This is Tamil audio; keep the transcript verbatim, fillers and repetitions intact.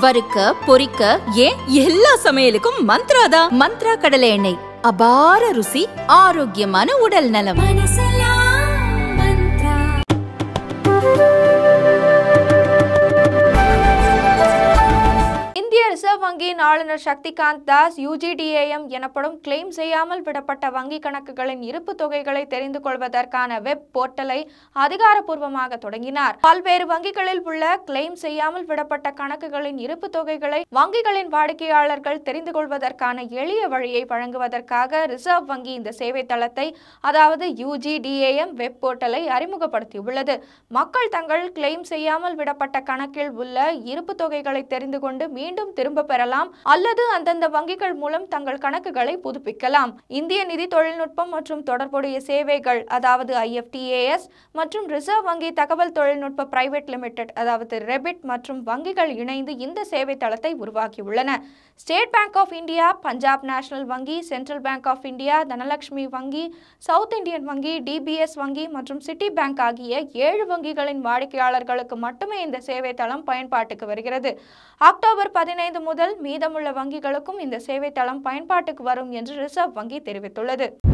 வறுக்க பொரிக்க ஏன் எல்லா சமையலுக்கும் மந்த்ரா தான். மந்த்ரா கடலை எண்ணெய், அபார ருசி, ஆரோக்கியமான உடல் நலம். இந்திய ரிசர்வ் வங்கியின் ஆளுநர் சக்திகாந்த் தாஸ் யூஜிடிஏஎம் எனப்படும் கிளைம் செய்யாமல் விடப்பட்ட வங்கி கணக்குகளின் இருப்பு தொகைகளை தெரிந்து கொள்வதற்கான வெப் போர்ட்டலை அதிகாரப்பூர்வமாக தொடங்கினார். பல்வேறு வங்கிகளில் உள்ள கிளைம் செய்யாமல் விடப்பட்ட கணக்குகளின் இருப்பு தொகைகளை வங்கிகளின் வாடிக்கையாளர்கள் தெரிந்து கொள்வதற்கான எளிய வழியை வழங்குவதற்காக ரிசர்வ் வங்கி இந்த சேவை தளத்தை, அதாவது யூஜிடிஏஎம் வெப் போர்ட்டலை அறிமுகப்படுத்தியுள்ளது. மக்கள் தங்கள் கிளைம் செய்யாமல் விடப்பட்ட கணக்கில் உள்ள இருப்பு தொகைகளை தெரிந்து கொண்டு மீண்டும் திரும்ப பெறலாம் அல்லது அந்தந்த வங்கிகள் மூலம் தங்கள் கணக்குகளை புதுப்பிக்கலாம். இந்திய நிதி தொழில்நுட்பம் மற்றும் தொடர்புடைய சேவைகள், அதாவது ஐஎஃப்டிஏஎஸ் மற்றும் ரிசர்வ் வங்கி தகவல் தொழில்நுட்ப பிரைவேட் லிமிடெட், அதாவது ரெபிட் மற்றும் வங்கிகள் இணைந்து இந்த சேவை தளத்தை உருவாக்கியுள்ளன. State Bank of India, Punjab National வங்கி, Central Bank of India, Dhanalakshmi வங்கி, சவுத் இந்தியன் வங்கி, டிபிஎஸ் வங்கி மற்றும் சிட்டி பேங்க் ஆகிய ஏழு வங்கிகளின் வாடிக்கையாளர்களுக்கு மட்டுமே இந்த சேவை தளம் பயன்பாட்டுக்கு வருகிறது. அக்டோபர் பதினைந்து முதல் மீதமுள்ள வங்கிகளுக்கும் இந்த சேவை தளம் பயன்பாட்டுக்கு வரும் என்று ரிசர்வ் வங்கி தெரிவித்துள்ளது.